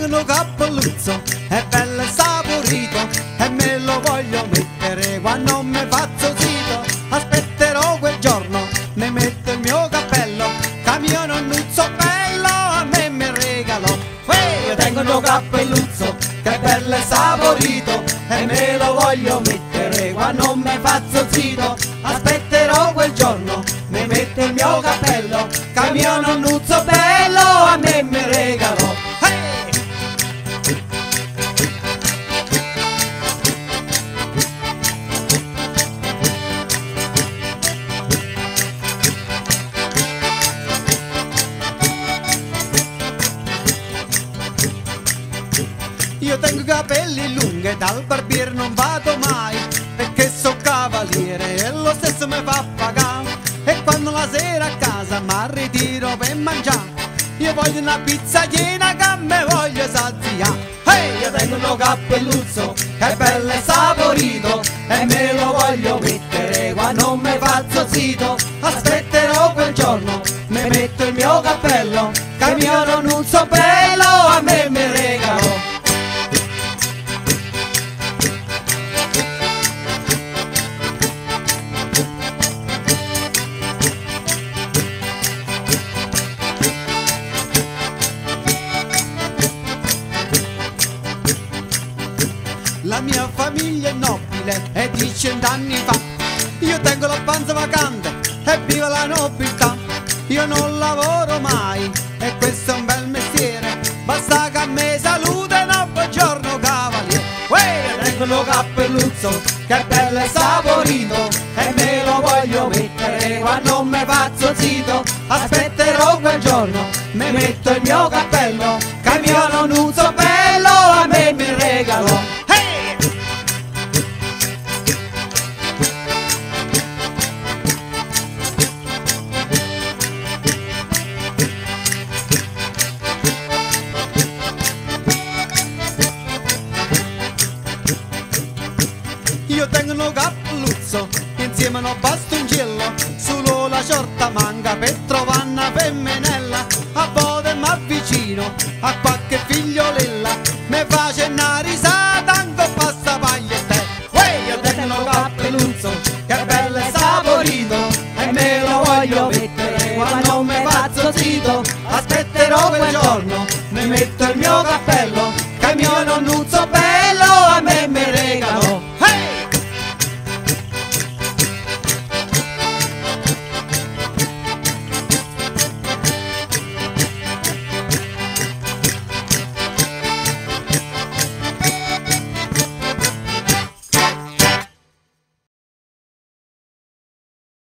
un cappelluzzo, è bello e saporito, e me lo voglio mettere quando non mi faccio sito. Aspetterò quel giorno, mi metto il mio cappello, che mio nonnuzzo bello a me mi regalò. Io tengo un cappelluzzo, che è bello e saporito, e me lo voglio mettere quando non mi faccio sito. Aspetterò quel giorno, mi metto il mio cappello, che mio nonnuzzo bello a me mi regalò. Io tengo i capelli lunghi, dal barbiere non vado mai, perché so cavaliere e lo stesso mi fa pagare. E quando la sera a casa mi ritiro per mangiare, io voglio una pizza piena che me voglio saziare. Io tengo un cappelluzzo, che è bello e saporito, e me lo voglio mettere quando non mi faccio sito. Aspetterò quel giorno, mi metto il mio cappello, che mio nonnuzzo bello a me mi regalò. La mia famiglia è nobile e di 100 anni fa, io tengo la panza vacante e viva la nobiltà. Io non lavoro mai e questo è un bel mestiere, basta che a me salute, no, buongiorno cavaliere. Io tengo un cappelluzzo, che è bello e saporito, e me lo voglio mettere quando non mi faccio sito. Aspetterò quel giorno, mi metto il mio cappello, che mio nonnuzzo bello a me mi regalò. Io tengo un cappelluzzo, insieme a un bastoncello, solo la ciorta manca per trovare una femminella. A volte mi avvicino a qualche figliolella, mi face una risata anche passa pagliette. Io tengo un cappelluzzo, che è bello e saporito, e me lo voglio mettere quando non mi faccio sito. Aspetterò quel giorno, mi metto il mio cappello,